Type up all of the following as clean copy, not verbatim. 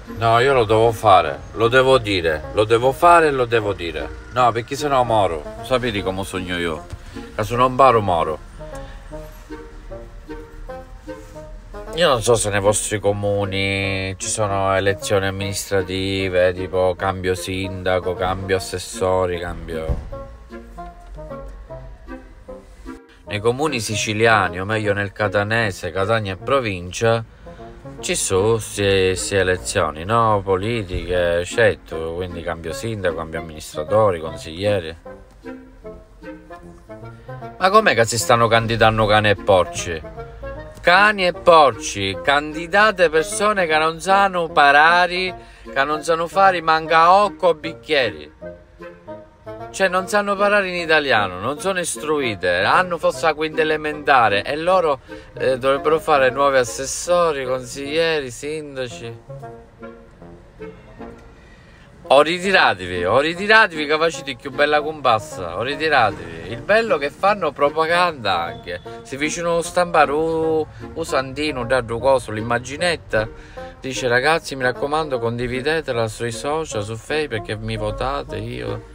No, io lo devo fare, lo devo dire, lo devo fare e lo devo dire. No, perché sennò moro. Sapete come sogno io? Che se non paro moro. Io non so se nei vostri comuni ci sono elezioni amministrative, tipo cambio sindaco, cambio assessori, cambio... Nei comuni siciliani, o meglio nel catanese, Catania e provincia, ci sono queste elezioni, no? Politiche, scelto, quindi cambio sindaco, cambio amministratori, consiglieri. Ma com'è che si stanno candidando cani e porci? Cani e porci, candidate persone che non sanno parare, che non sanno fare manca occo o bicchieri. Cioè non sanno parlare in italiano, non sono istruite, hanno forse la quinta elementare e loro dovrebbero fare nuovi assessori, consiglieri, sindaci. O ritiratevi che facete più bella compassa, o ritiratevi. Il bello che fanno propaganda anche. Si vicino a stampare un santino, da due cose, l'immaginetta. Dice ragazzi mi raccomando condividetela sui social, su Facebook perché mi votate io.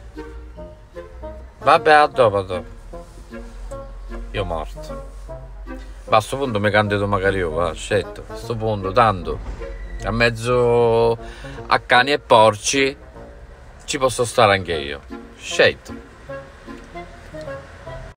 Vabbè, a dopo. Io morto. Ma a sto punto mi candido magari io, va, scelto. A sto punto, tanto. A mezzo a cani e porci ci posso stare anche io. Scelto.